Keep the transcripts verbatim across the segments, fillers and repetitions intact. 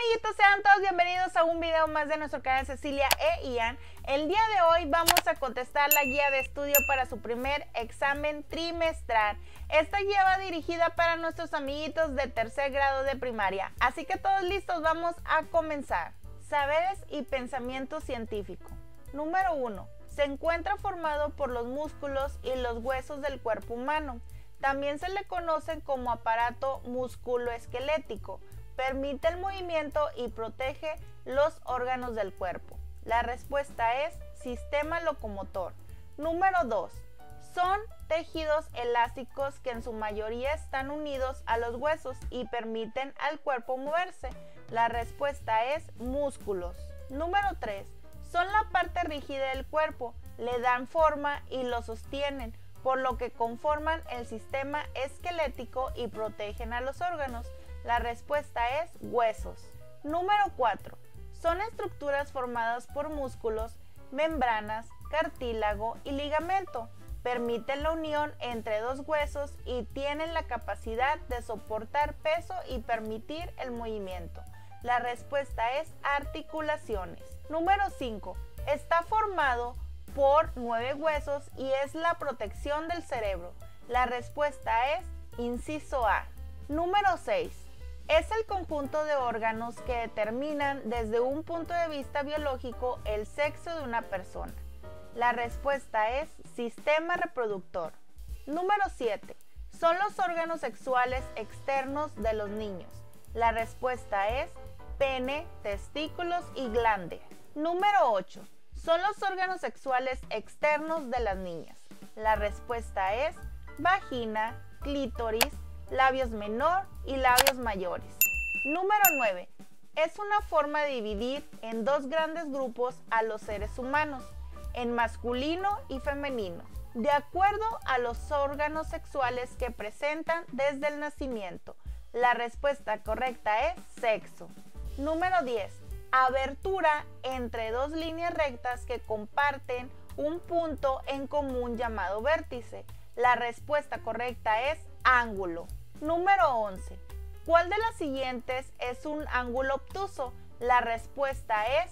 amiguitos, sean todos bienvenidos a un video más de nuestro canal Cecilia e Ian. El día de hoy vamos a contestar la guía de estudio para su primer examen trimestral. Esta guía va dirigida para nuestros amiguitos de tercer grado de primaria. Así que todos listos, vamos a comenzar. Saberes y pensamiento científico. Número uno. Se encuentra formado por los músculos y los huesos del cuerpo humano. También se le conoce como aparato musculoesquelético. Permite el movimiento y protege los órganos del cuerpo. La respuesta es sistema locomotor. Número dos. Son tejidos elásticos que en su mayoría están unidos a los huesos y permiten al cuerpo moverse. La respuesta es músculos. Número tres. Son la parte rígida del cuerpo, le dan forma y lo sostienen, por lo que conforman el sistema esquelético y protegen a los órganos. La respuesta es huesos. Número cuatro. Son estructuras formadas por músculos, membranas, cartílago y ligamento. Permiten la unión entre dos huesos y tienen la capacidad de soportar peso y permitir el movimiento. La respuesta es articulaciones. Número cinco. Está formado por nueve huesos y es la protección del cerebro. La respuesta es inciso A. Número seis. Es el conjunto de órganos que determinan desde un punto de vista biológico el sexo de una persona. La respuesta es sistema reproductor. Número siete. Son los órganos sexuales externos de los niños. La respuesta es pene, testículos y glande. Número ocho. Son los órganos sexuales externos de las niñas. La respuesta es vagina, clítoris, labios menor y labios mayores. Número nueve. Es una forma de dividir en dos grandes grupos a los seres humanos, en masculino y femenino, de acuerdo a los órganos sexuales que presentan desde el nacimiento. La respuesta correcta es sexo. Número diez. Abertura entre dos líneas rectas que comparten un punto en común llamado vértice. La respuesta correcta es ángulo. Número once. ¿Cuál de las siguientes es un ángulo obtuso? La respuesta es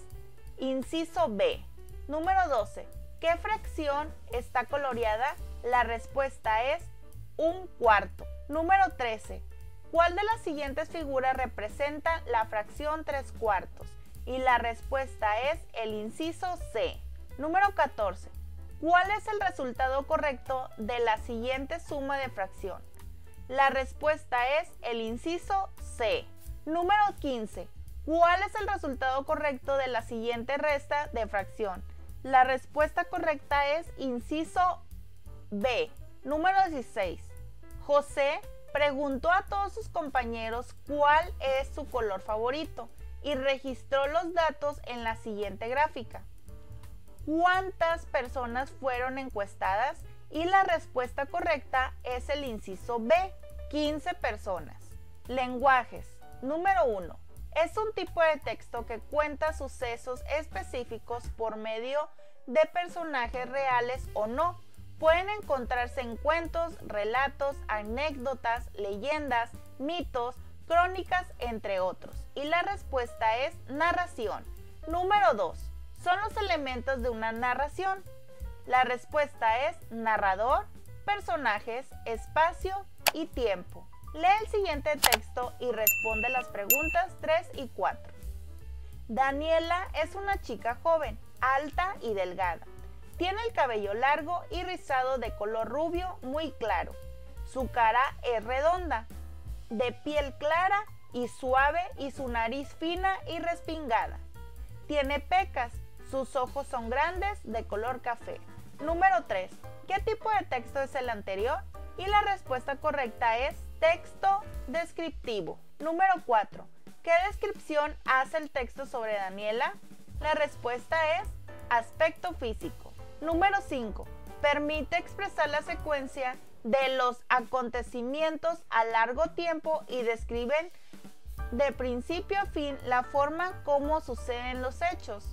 inciso B. Número doce. ¿Qué fracción está coloreada? La respuesta es un cuarto. Número trece. ¿Cuál de las siguientes figuras representa la fracción tres cuartos? Y la respuesta es el inciso C. Número catorce. ¿Cuál es el resultado correcto de la siguiente suma de fracción? La respuesta es el inciso C. Número quince. ¿Cuál es el resultado correcto de la siguiente resta de fracción? La respuesta correcta es inciso B. Número dieciséis. José preguntó a todos sus compañeros cuál es su color favorito y registró los datos en la siguiente gráfica. ¿Cuántas personas fueron encuestadas? Y la respuesta correcta es el inciso B, quince personas. Lenguajes. Número uno. Es un tipo de texto que cuenta sucesos específicos por medio de personajes reales o no. Pueden encontrarse en cuentos, relatos, anécdotas, leyendas, mitos, crónicas, entre otros. Y la respuesta es narración. Número dos. Son los elementos de una narración. La respuesta es narrador, personajes, espacio y tiempo. Lee el siguiente texto y responde las preguntas tres y cuatro. Daniela es una chica joven, alta y delgada. Tiene el cabello largo y rizado de color rubio muy claro. Su cara es redonda, de piel clara y suave y su nariz fina y respingada. Tiene pecas, sus ojos son grandes de color café. Número tres. ¿Qué tipo de texto es el anterior? Y la respuesta correcta es texto descriptivo. Número cuatro. ¿Qué descripción hace el texto sobre Daniela? La respuesta es aspecto físico. Número cinco. Permite expresar la secuencia de los acontecimientos a largo tiempo y describen de principio a fin la forma como suceden los hechos.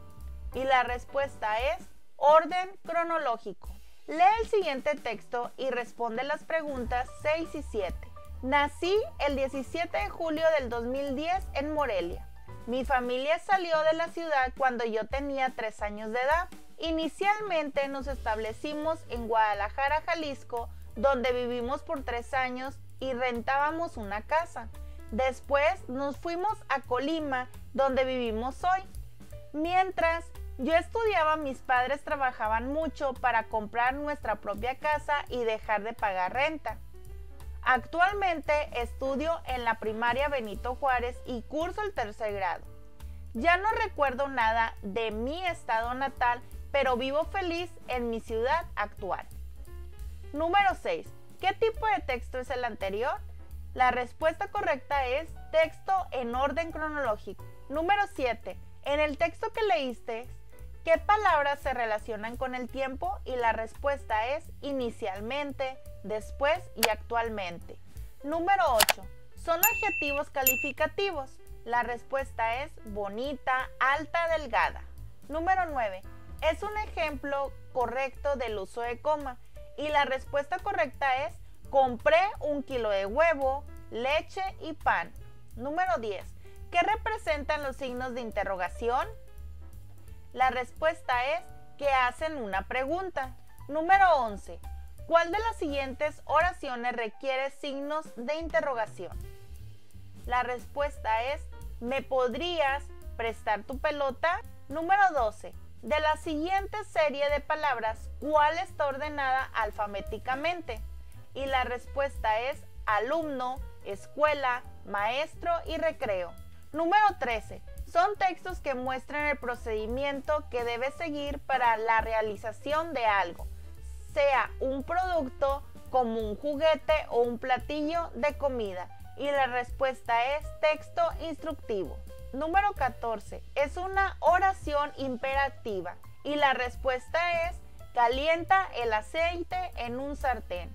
Y la respuesta es orden cronológico. Lee el siguiente texto y responde las preguntas seis y siete. Nací el diecisiete de julio del dos mil diez en Morelia. Mi familia salió de la ciudad cuando yo tenía tres años de edad. Inicialmente nos establecimos en Guadalajara, Jalisco, donde vivimos por tres años y rentábamos una casa. Después nos fuimos a Colima, donde vivimos hoy. Mientras yo estudiaba, mis padres trabajaban mucho para comprar nuestra propia casa y dejar de pagar renta. Actualmente estudio en la primaria Benito Juárez y curso el tercer grado. Ya no recuerdo nada de mi estado natal, pero vivo feliz en mi ciudad actual. Número seis. ¿Qué tipo de texto es el anterior? La respuesta correcta es texto en orden cronológico. Número siete. En el texto que leíste, ¿qué palabras se relacionan con el tiempo? Y la respuesta es inicialmente, después y actualmente. Número ocho. ¿Son adjetivos calificativos? La respuesta es bonita, alta, delgada. Número nueve. Es un ejemplo correcto del uso de coma. Y la respuesta correcta es compré un kilo de huevo, leche y pan. Número diez. ¿Qué representan los signos de interrogación? La respuesta es que hacen una pregunta. Número once. ¿Cuál de las siguientes oraciones requiere signos de interrogación? La respuesta es ¿me podrías prestar tu pelota? Número doce. De la siguiente serie de palabras, ¿cuál está ordenada alfabéticamente? Y la respuesta es alumno, escuela, maestro y recreo. Número trece. Son textos que muestran el procedimiento que debes seguir para la realización de algo, sea un producto como un juguete o un platillo de comida. Y la respuesta es texto instructivo. Número catorce. Es una oración imperativa. Y la respuesta es calienta el aceite en un sartén.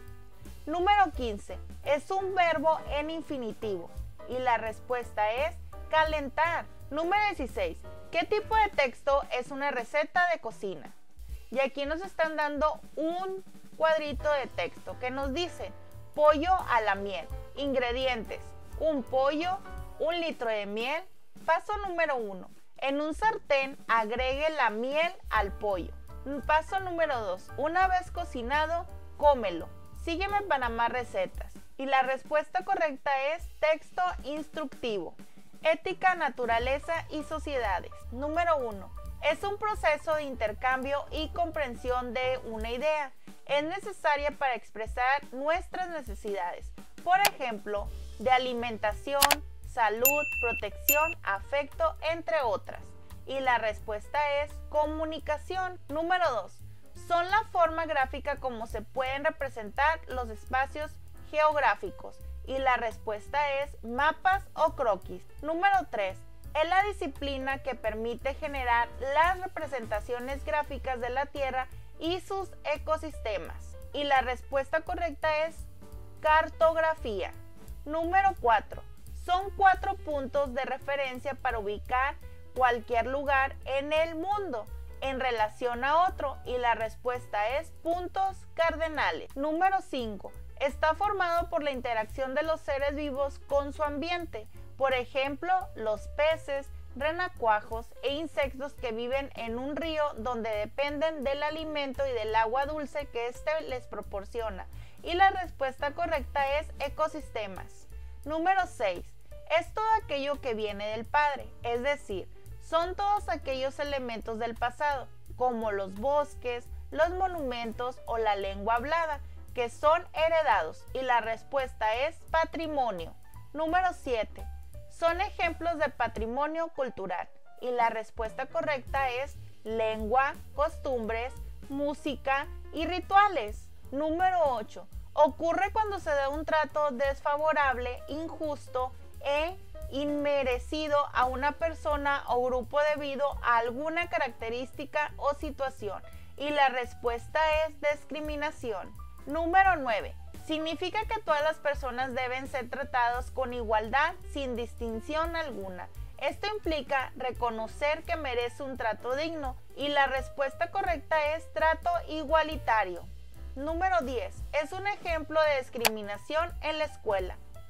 Número quince. Es un verbo en infinitivo. Y la respuesta es calentar. Número dieciséis. ¿Qué tipo de texto es una receta de cocina? Y aquí nos están dando un cuadrito de texto que nos dice pollo a la miel. Ingredientes: un pollo, un litro de miel. Paso número uno. En un sartén agregue la miel al pollo. Paso número dos. Una vez cocinado, cómelo. Sígueme para más recetas. Y la respuesta correcta es texto instructivo. Ética, naturaleza y sociedades. Número uno. Es un proceso de intercambio y comprensión de una idea. Es necesaria para expresar nuestras necesidades. Por ejemplo, de alimentación, salud, protección, afecto, entre otras. Y la respuesta es comunicación. Número dos. Son la forma gráfica como se pueden representar los espacios geográficos. Y la respuesta es mapas o croquis. Número tres. Es la disciplina que permite generar las representaciones gráficas de la Tierra y sus ecosistemas. Y la respuesta correcta es cartografía. Número cuatro. Son cuatro puntos de referencia para ubicar cualquier lugar en el mundo en relación a otro y la respuesta es puntos cardenales. Número cinco. Está formado por la interacción de los seres vivos con su ambiente, por ejemplo, los peces, renacuajos e insectos que viven en un río donde dependen del alimento y del agua dulce que éste les proporciona. Y la respuesta correcta es ecosistemas. Número seis. Es todo aquello que viene del Padre, es decir, son todos aquellos elementos del pasado, como los bosques, los monumentos o la lengua hablada, que son heredados, y la respuesta es patrimonio. Número siete. Son ejemplos de patrimonio cultural, y la respuesta correcta es lengua, costumbres, música y rituales. Número ocho. Ocurre cuando se da un trato desfavorable, injusto e inmerecido a una persona o grupo debido a alguna característica o situación. Y la respuesta es discriminación. Número nueve. Significa que todas las personas deben ser tratadas con igualdad sin distinción alguna. Esto implica reconocer que merece un trato digno y la respuesta correcta es trato igualitario. Número diez. Es un ejemplo de discriminación en la escuela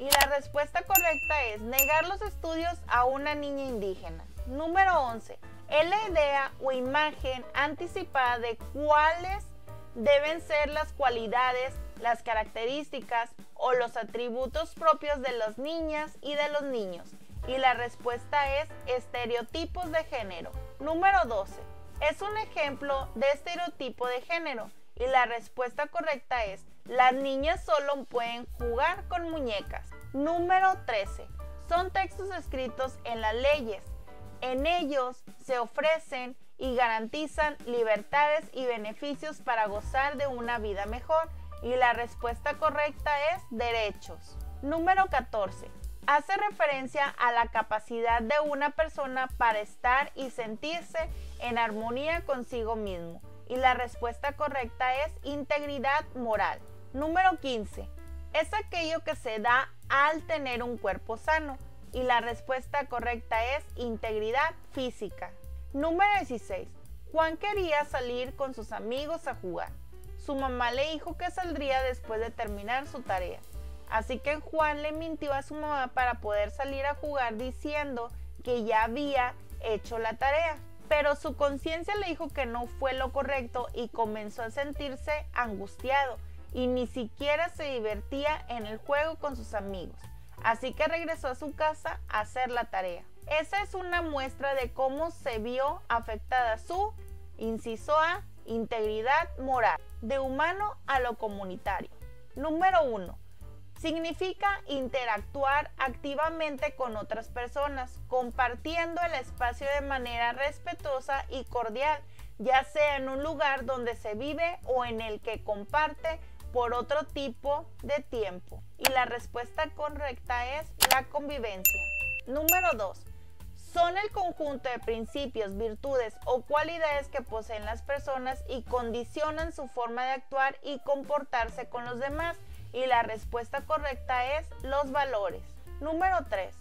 Y la respuesta correcta es negar los estudios a una niña indígena. Número once. Es la idea o imagen anticipada de cuáles deben ser las cualidades, las características o los atributos propios de las niñas y de los niños. Y la respuesta es estereotipos de género. Número doce. Es un ejemplo de estereotipo de género. Y la respuesta correcta es: las niñas solo pueden jugar con muñecas. Número trece. Son textos escritos en las leyes. En ellos se ofrecen y garantizan libertades y beneficios para gozar de una vida mejor. Y la respuesta correcta es derechos. Número catorce. Hace referencia a la capacidad de una persona para estar y sentirse en armonía consigo mismo. Y la respuesta correcta es integridad moral. Número quince. Es aquello que se da al tener un cuerpo sano. Y la respuesta correcta es integridad física. Número dieciséis. Juan quería salir con sus amigos a jugar. Su mamá le dijo que saldría después de terminar su tarea. Así que Juan le mintió a su mamá para poder salir a jugar diciendo que ya había hecho la tarea. Pero su conciencia le dijo que no fue lo correcto y comenzó a sentirse angustiado y ni siquiera se divertía en el juego con sus amigos. Así que regresó a su casa a hacer la tarea. Esa es una muestra de cómo se vio afectada su, inciso A, integridad moral, de humano a lo comunitario. Número uno. Significa interactuar activamente con otras personas, compartiendo el espacio de manera respetuosa y cordial, ya sea en un lugar donde se vive o en el que comparte por otro tipo de tiempo. Y la respuesta correcta es la convivencia. Número dos. Son el conjunto de principios, virtudes o cualidades que poseen las personas y condicionan su forma de actuar y comportarse con los demás. Y la respuesta correcta es los valores. Número tres.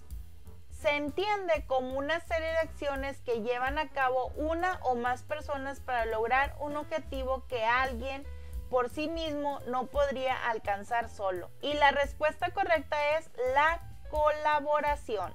Se entiende como una serie de acciones que llevan a cabo una o más personas para lograr un objetivo que alguien por sí mismo no podría alcanzar solo. Y la respuesta correcta es la colaboración.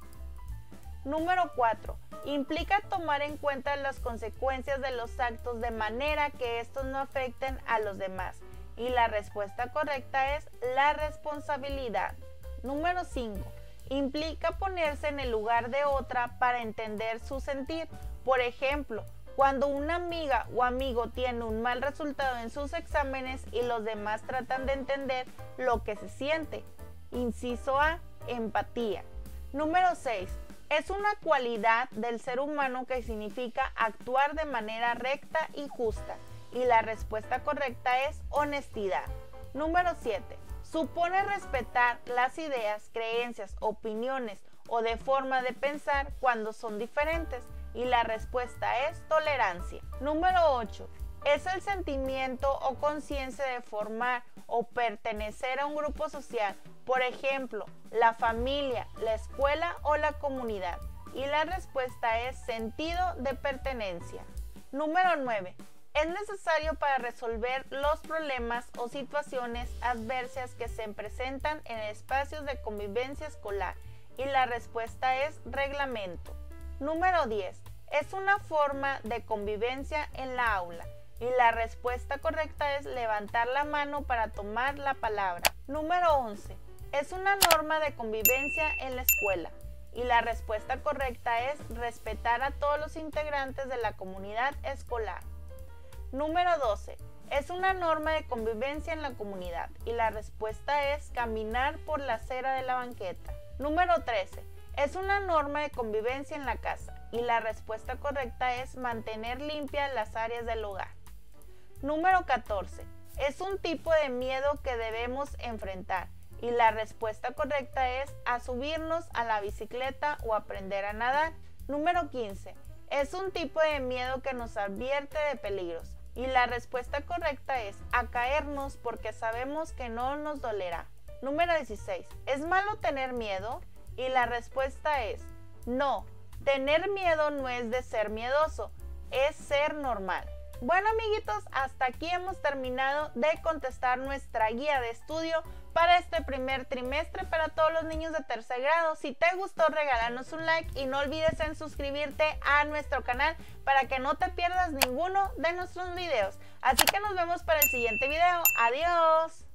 Número cuatro. Implica tomar en cuenta las consecuencias de los actos de manera que estos no afecten a los demás. Y la respuesta correcta es la responsabilidad. Número cinco. Implica ponerse en el lugar de otra para entender su sentir. Por ejemplo, cuando una amiga o amigo tiene un mal resultado en sus exámenes y los demás tratan de entender lo que se siente. Inciso A, empatía. Número seis. Es una cualidad del ser humano que significa actuar de manera recta y justa. Y la respuesta correcta es honestidad. Número siete. Supone respetar las ideas, creencias, opiniones o de forma de pensar cuando son diferentes. Y la respuesta es tolerancia. Número ocho. Es el sentimiento o conciencia de formar o pertenecer a un grupo social. Por ejemplo, la familia, la escuela o la comunidad. Y la respuesta es sentido de pertenencia. Número nueve. Es necesario para resolver los problemas o situaciones adversas que se presentan en espacios de convivencia escolar. Y la respuesta es reglamento. Número diez. Es una forma de convivencia en la aula. Y la respuesta correcta es levantar la mano para tomar la palabra. Número once. Es una norma de convivencia en la escuela. Y la respuesta correcta es respetar a todos los integrantes de la comunidad escolar. Número doce. Es una norma de convivencia en la comunidad. Y la respuesta es caminar por la acera de la banqueta. Número trece. Es una norma de convivencia en la casa. Y la respuesta correcta es mantener limpias las áreas del hogar. Número catorce. Es un tipo de miedo que debemos enfrentar. Y la respuesta correcta es a subirnos a la bicicleta o aprender a nadar. Número quince. Es un tipo de miedo que nos advierte de peligros. Y la respuesta correcta es a caernos porque sabemos que no nos dolerá. Número dieciséis. ¿Es malo tener miedo? Y la respuesta es no. Tener miedo no es de ser miedoso, es ser normal. Bueno, amiguitos, hasta aquí hemos terminado de contestar nuestra guía de estudio para este primer trimestre para todos los niños de tercer grado. Si te gustó, regálanos un like y no olvides en suscribirte a nuestro canal para que no te pierdas ninguno de nuestros videos. Así que nos vemos para el siguiente video. Adiós.